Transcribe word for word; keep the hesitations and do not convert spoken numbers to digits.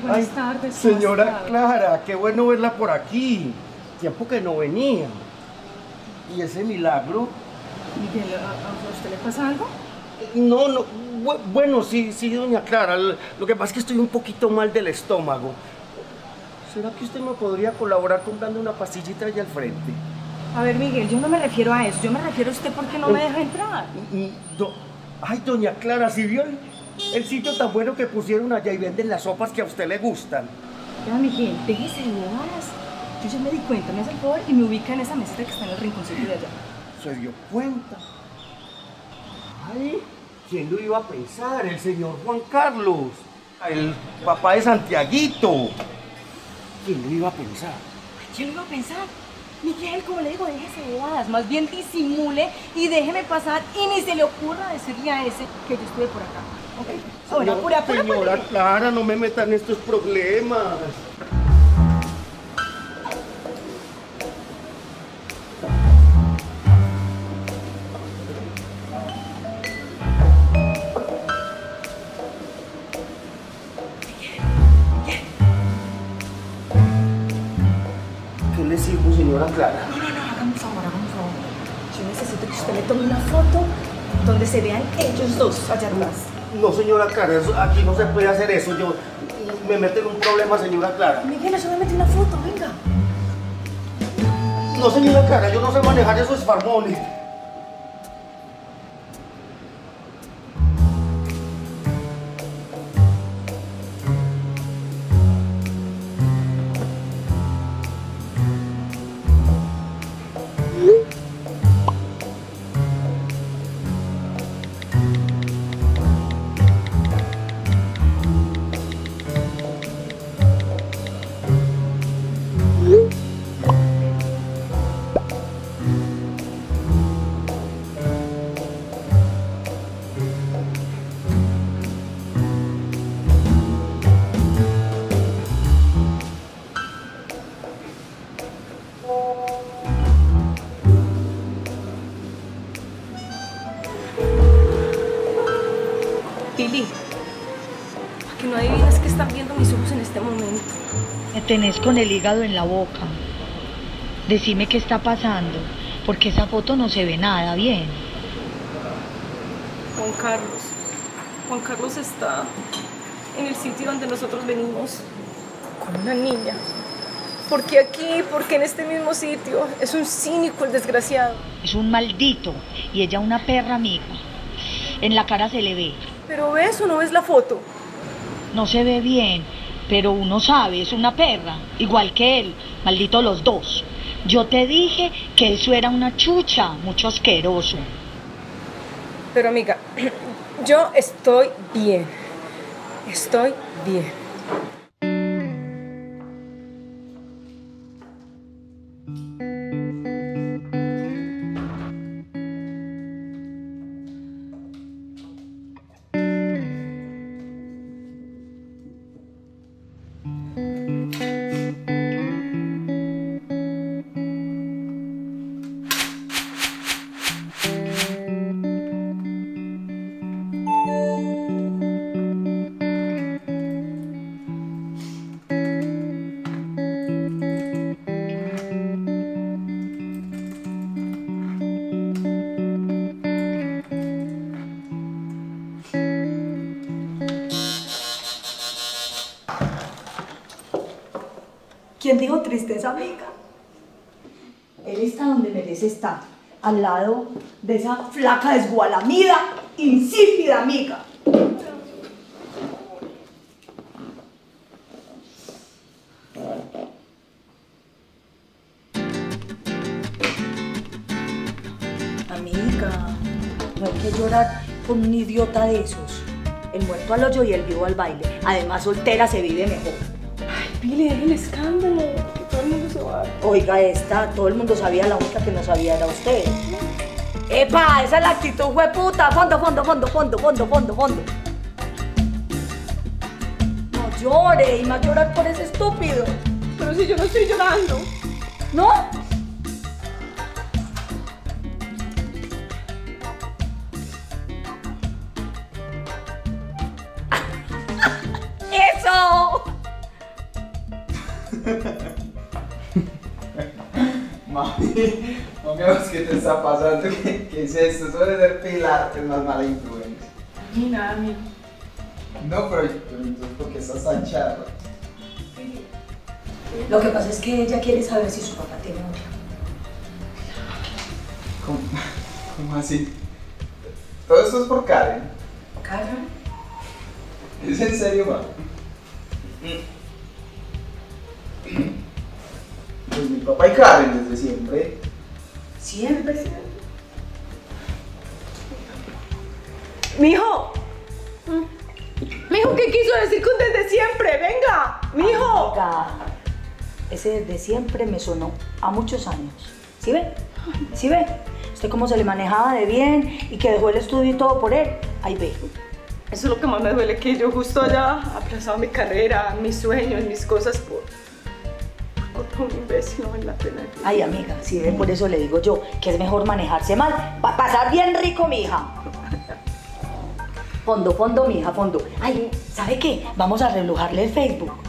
Buenas Ay, tardes. Señora Clara, qué bueno verla por aquí. Tiempo que no venía. ¿Y ese milagro? Miguel, ¿a, a usted le pasa algo? No, no. Bueno, sí, sí, doña Clara. Lo que pasa es que estoy un poquito mal del estómago. ¿Será que usted me podría colaborar comprando una pastillita allá al frente? A ver, Miguel, yo no me refiero a eso. Yo me refiero a usted porque no me deja entrar. Do... Ay, doña Clara, ¿sí vio el, el sitio tan bueno que pusieron allá y venden las sopas que a usted le gustan? Ya, Miguel, déjese de bobadas. Yo ya me di cuenta, me hace el favor y me ubica en esa mesita que está en el rinconcito de allá. ¿Se dio cuenta? Ay, ¿quién lo iba a pensar? El señor Juan Carlos, el papá de Santiaguito. ¿Quién lo iba a pensar? ¿Quién lo iba a pensar? Miguel, como le digo, déjese de bobadas. Más bien disimule y déjeme pasar y ni se le ocurra decirle a ese que yo estuve por acá. ¿Ok? Ahora, Señor, apura, apura, apura. Señora Clara, no me metan en estos problemas. ¿Qué le sirvo, señora Clara? No, no, no, hagamos un favor, hagamos un favor. Yo necesito que usted me tome una foto donde se vean ellos dos allá atrás. No, señora Clara, eso, aquí no se puede hacer eso. Yo me meto en un problema, señora Clara. Miguel, eso me mete una foto, venga. No, señora Clara, yo no sé manejar esos farmones. Pili, ¿a que no adivinas qué están viendo mis ojos en este momento? Me tenés con el hígado en la boca. Decime qué está pasando, porque esa foto no se ve nada bien. Juan Carlos. Juan Carlos está en el sitio donde nosotros venimos con una niña. ¿Por qué aquí? ¿Por qué en este mismo sitio? Es un cínico el desgraciado. Es un maldito y ella una perra amiga. En la cara se le ve. ¿Pero ves o no ves la foto? No se ve bien, pero uno sabe, es una perra, igual que él, maldito los dos. Yo te dije que eso era una chucha, mucho asqueroso. Pero amiga, yo estoy bien, estoy bien. ¿Quién dijo tristeza, amiga? Él está donde merece estar, al lado de esa flaca desgualamida, insípida amiga. Amiga, no hay que llorar con un idiota de esos. El muerto al hoyo y el vivo al baile. Además, soltera se vive mejor. Pili, deja el escándalo, que todo el mundo se va. Oiga, esta, todo el mundo sabía, la única que no sabía era usted. ¡Epa! Esa es la actitud, hueputa. Fondo, fondo, fondo, fondo, fondo, fondo, fondo. No llore, y más llorar por ese estúpido. Pero si yo no estoy llorando. ¿No? ¡Eso! Mami, mami, ¿qué te está pasando? ¿Qué, qué es esto? Eso debe ser Pilar, que es más mala influencia. Ni nada, amigo. No, pero, pero entonces, ¿por qué estás tan charra? Lo que pasa es que ella quiere saber si su papá tiene novia. ¿Cómo, cómo así? Todo esto es por Karen. ¿Karen? ¿Es en serio, mami? Pues mi papá y Karen desde siempre. Siempre, siempre. Mijo. Mijo, ¿qué quiso decir con desde siempre? Venga, mijo. Amiga, ese desde siempre me sonó a muchos años. ¿Sí ve? ¿Sí ve? Usted cómo se le manejaba de bien y que dejó el estudio y todo por él. Ahí ve. Eso es lo que más me duele, que yo justo haya aplazado mi carrera, mis sueños, mis cosas por, por culpa de un imbécil, no vale la pena. Ay, amiga, sí ve, por eso le digo yo que es mejor manejarse mal, para pasar bien rico, mija. Fondo, fondo, mija, fondo. Ay, ¿sabe qué? Vamos a reblujarle el Facebook.